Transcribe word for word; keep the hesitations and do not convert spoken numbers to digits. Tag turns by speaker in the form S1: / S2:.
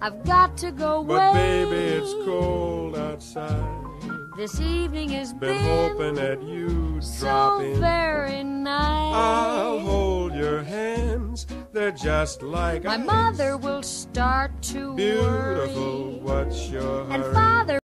S1: I've got to go away.
S2: But baby, it's cold outside.
S1: This evening has
S2: Been
S1: been
S2: hoping that you'd
S1: so
S2: drop in.
S1: very nice.
S2: I'll hold your hands, they're just like
S1: My
S2: ice.
S1: mother will start to
S2: Beautiful,
S1: worry,
S2: what's your hurry?
S1: and Father